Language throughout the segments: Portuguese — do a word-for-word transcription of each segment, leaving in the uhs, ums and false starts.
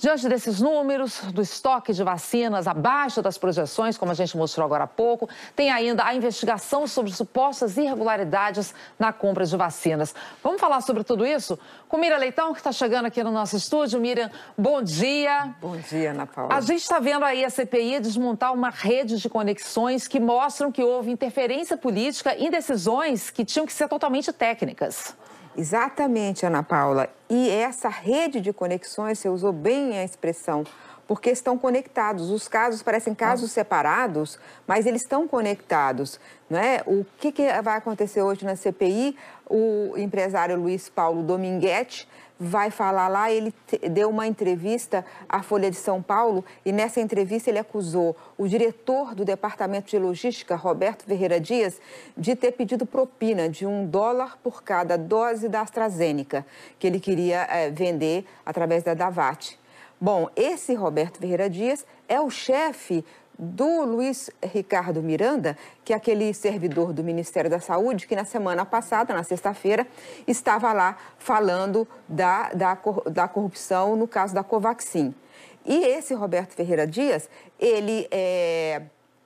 Diante desses números, do estoque de vacinas abaixo das projeções, como a gente mostrou agora há pouco, tem ainda a investigação sobre supostas irregularidades na compra de vacinas. Vamos falar sobre tudo isso com Miriam Leitão, que está chegando aqui no nosso estúdio. Miriam, bom dia. Bom dia, Ana Paula. A gente está vendo aí a C P I desmontar uma rede de conexões que mostram que houve interferência política em decisões que tinham que ser totalmente técnicas. Exatamente, Ana Paula. E essa rede de conexões, você usou bem a expressão, porque estão conectados. Os casos parecem casos separados, mas eles estão conectados, não é? O que, que vai acontecer hoje na C P I? O empresário Luiz Paulo Dominguete vai falar lá. Ele deu uma entrevista à Folha de São Paulo e nessa entrevista ele acusou o diretor do Departamento de Logística, Roberto Ferreira Dias, de ter pedido propina de um dólar por cada dose da AstraZeneca, que ele queria é, vender através da Davat. Bom, esse Roberto Ferreira Dias é o chefe do Luiz Ricardo Miranda, que é aquele servidor do Ministério da Saúde, que na semana passada, na sexta-feira, estava lá falando da, da, da corrupção no caso da Covaxin. E esse Roberto Ferreira Dias, ele, é,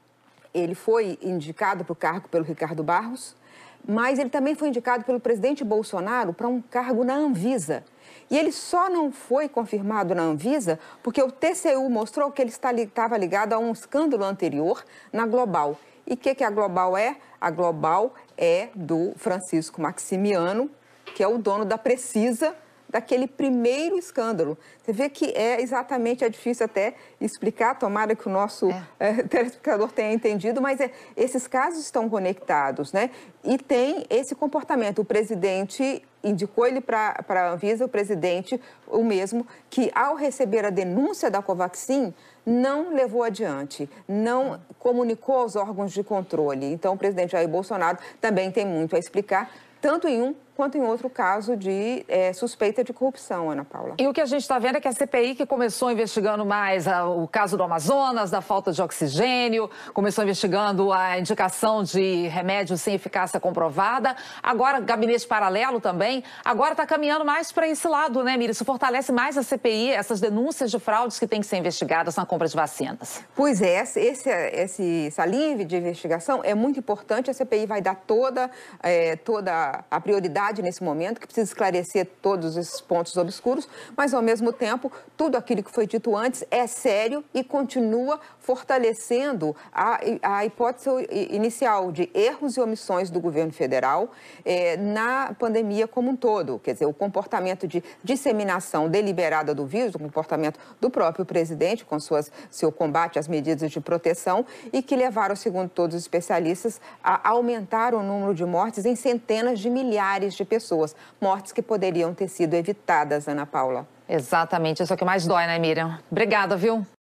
ele foi indicado para o cargo pelo Ricardo Barros, mas ele também foi indicado pelo presidente Bolsonaro para um cargo na Anvisa. E ele só não foi confirmado na Anvisa porque o T C U mostrou que ele estava ligado a um escândalo anterior na Global. E o que, que a Global é? A Global é do Francisco Maximiano, que é o dono da Precisa, daquele primeiro escândalo. Você vê que é exatamente, é difícil até explicar, tomara que o nosso é. É, telespectador tenha entendido, mas é, esses casos estão conectados, né? E tem esse comportamento. O presidente indicou ele para a Anvisa, o presidente, o mesmo, que ao receber a denúncia da Covaxin, não levou adiante, não comunicou aos órgãos de controle. Então, o presidente Jair Bolsonaro também tem muito a explicar, tanto em um quanto em outro caso de é, suspeita de corrupção, Ana Paula. E o que a gente está vendo é que a C P I, que começou investigando mais a, o caso do Amazonas, da falta de oxigênio, começou investigando a indicação de remédios sem eficácia comprovada, agora gabinete paralelo também, agora está caminhando mais para esse lado, né, Miriam? Isso fortalece mais a C P I, essas denúncias de fraudes que têm que ser investigadas na compra de vacinas. Pois é, esse, esse, essa linha de investigação é muito importante. A C P I vai dar toda, é, toda a prioridade nesse momento, que precisa esclarecer todos esses pontos obscuros, mas, ao mesmo tempo, tudo aquilo que foi dito antes é sério e continua fortalecendo a, a hipótese inicial de erros e omissões do governo federal eh, na pandemia como um todo. Quer dizer, o comportamento de disseminação deliberada do vírus, o comportamento do próprio presidente com suas, seu combate às medidas de proteção e que levaram, segundo todos os especialistas, a aumentar o número de mortes em centenas de milhares de pessoas, mortes que poderiam ter sido evitadas, Ana Paula. Exatamente, isso é o que mais dói, né, Miriam? Obrigada, viu?